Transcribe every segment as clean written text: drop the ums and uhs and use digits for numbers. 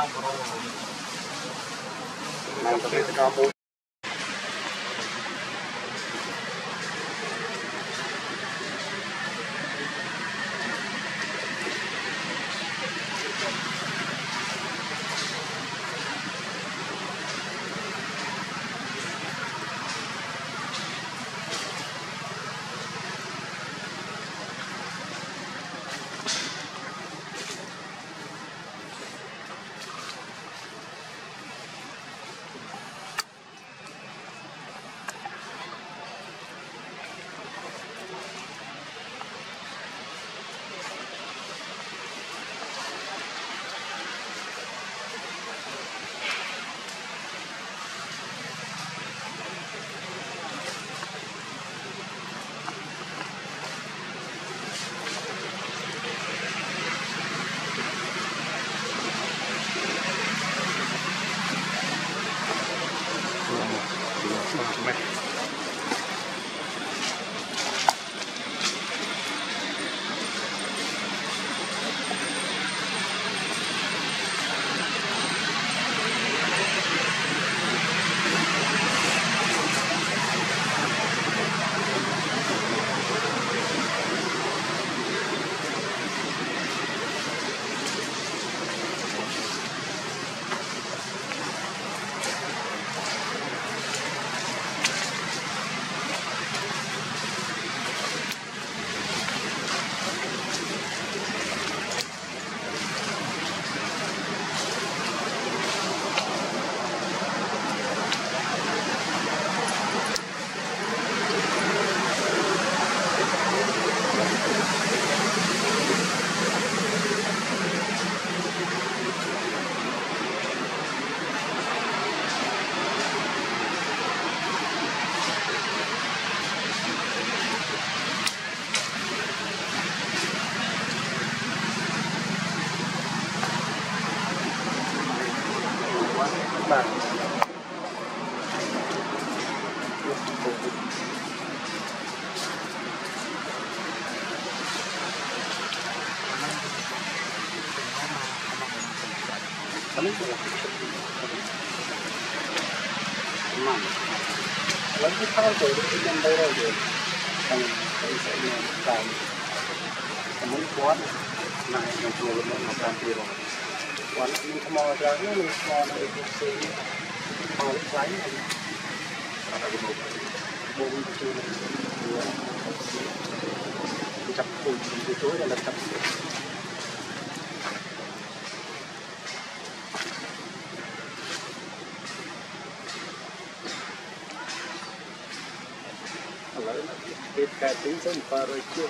Cái tính số một rồi chưa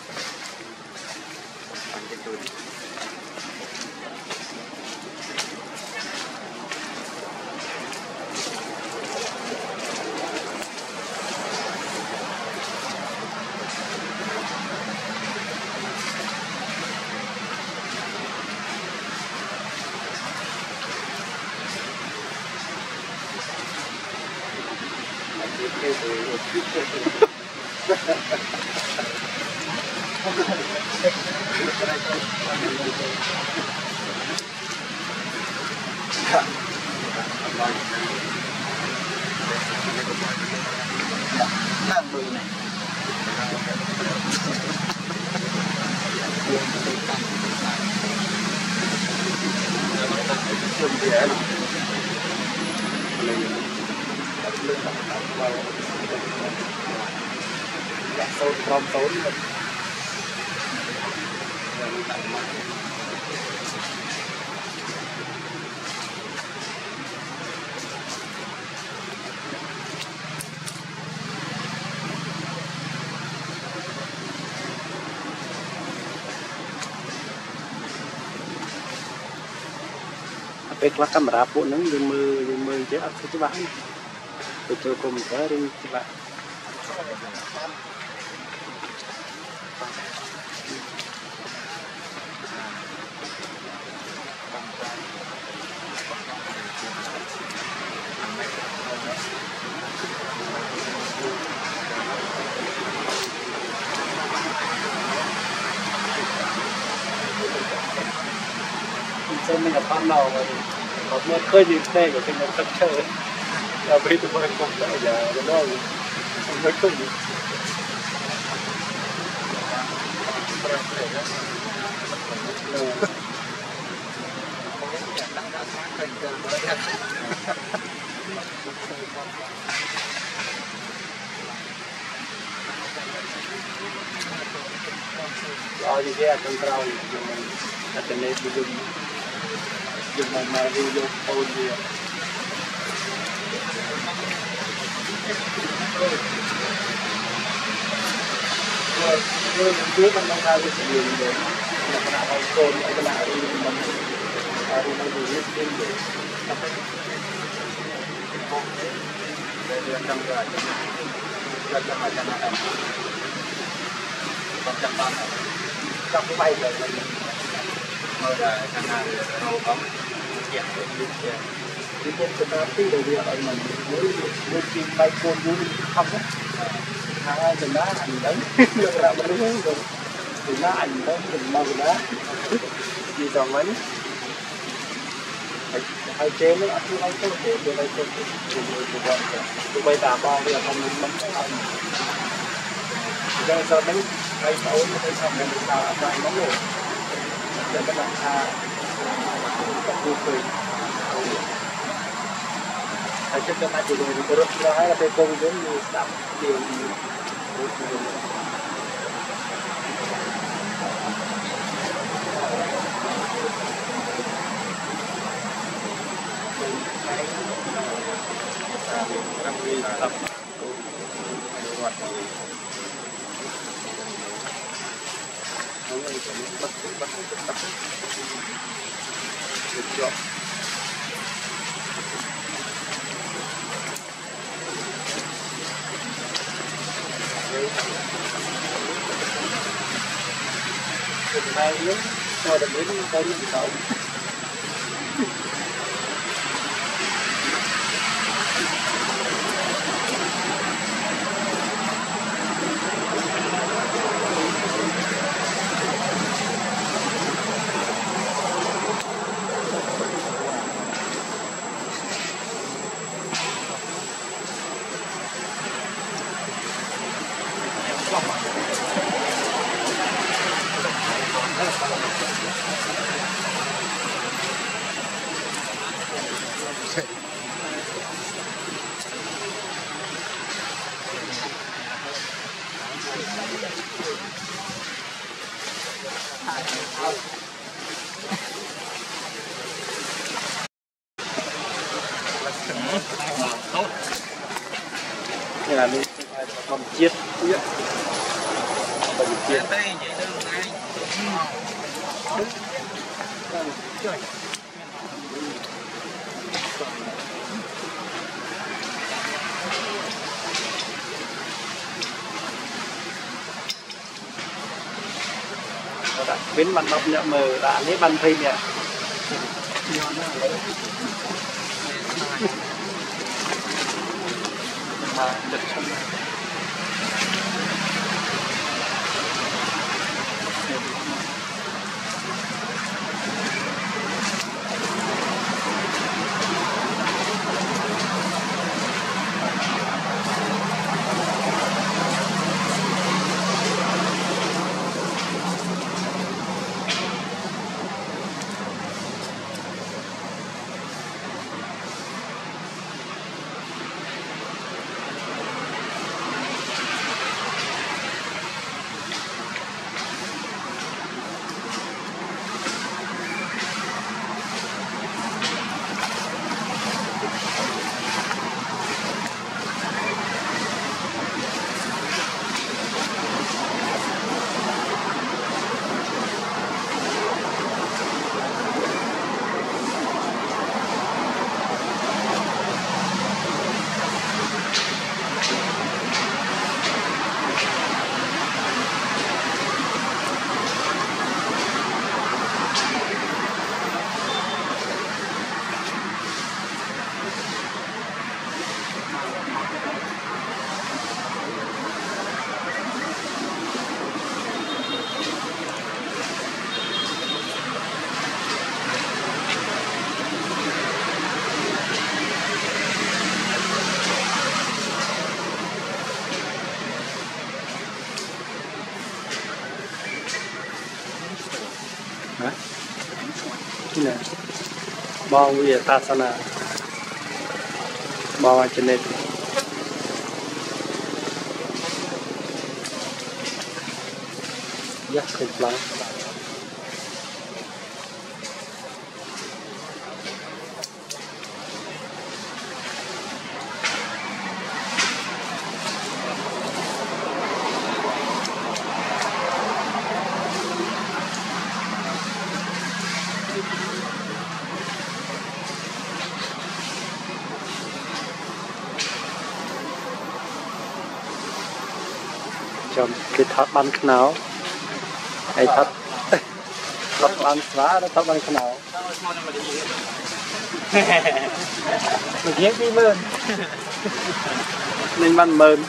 bằng cái túi Baiklah kamera pun nang lima je aku coba ni. Betul komentar ini coba. mình gặp con nào mà có một khơi gì đây của mình là thật chơi là bây giờ mới cùng lại giờ cái đó không nói không rồi thì trong rau là cái này thì dùng mà đi vô ôn gì rồi trước mình đang ra được nhiều để là cái nào ôn cái nào đi mình đi hết đi để trong rồi trong mà trong nào còn trong ban trong cái bay rồi mình mời là thằng nào đâu có chuyện đi trên cái đó tí đầu tiên mình mới chim bay côn vui không á hàng ai mình đá ảnh đấy được là mình đúng rồi thì nó ảnh đấy mình màu đá gì còn mấy hay chế nó ăn hay tốt để cho đây tốt tụi bay tà bao bây giờ không mình bấm cái ảnh giờ sao mấy hay xấu như thế xong mình sao ăn bài nóng rồi để các bạn xa vui cười hay trước cái này thì tôi rất là hay là cái công đến như đậm điều mai yếu cho được đến tới những cậu là mình còn chiết còn chiết biến mặt nóc nhẹ mờ đã lấy bàn phim nè chật xong rồi bong vì ta sao nào bong trên đây rất cực lắm chồng cái thắt bắn khảo hay thắt thắt bắn xóa đó thắt bắn khảo mình ghét đi mơn nên bắn mơn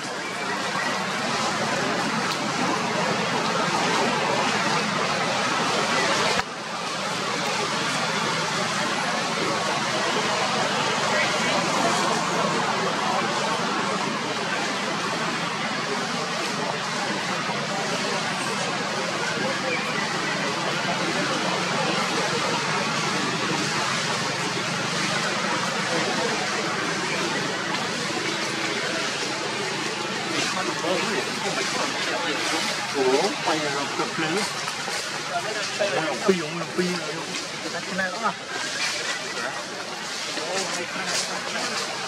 ủa quay là cực lớn phi dụng là phi cái này đó à